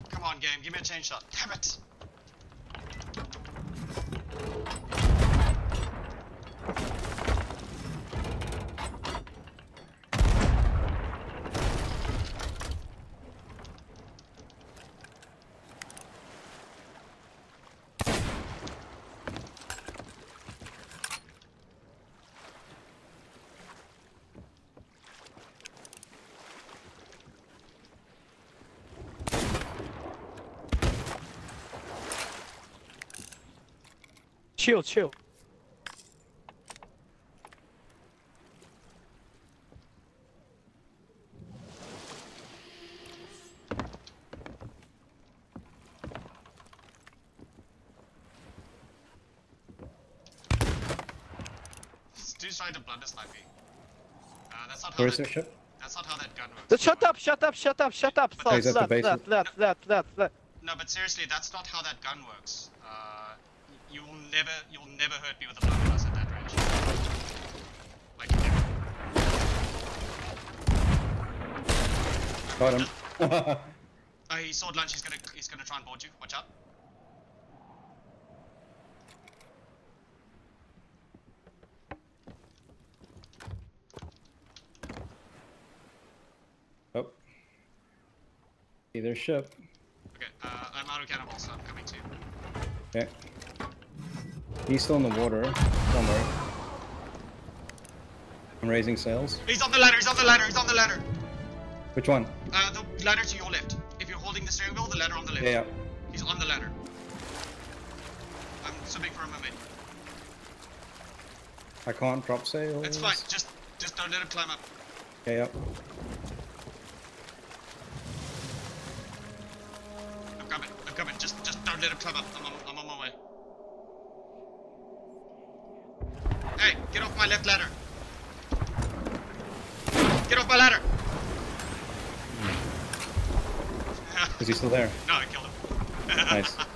Come on, game. Give me a chain shot. Damn it. Chill. Dude's trying to blunder snipe me. That's not how Where's that, their ship? that's not how that gun works. Shut up! But he's at the base. Left. No, but seriously, that's not how that gun works. You'll never hurt me with a blunderbuss at that range. Like never. Got him. He sword lunge. He's gonna try and board you. Watch out. Oh. See their ship. Okay, I'm out of cannibals, so I'm coming to you. Okay. He's still in the water. Somewhere. I'm raising sails. He's on the ladder. Which one? The ladder to your left. If you're holding the steering wheel, the ladder on the left. Yeah. He's on the ladder. I'm swimming for a mermaid. I can't drop sails. It's fine. Just don't let him climb up. Okay, yep. I'm coming. Just don't let him climb up. I'm on my way. Hey, get off my left ladder. Get off my ladder. Is he still there? No, I killed him. Nice.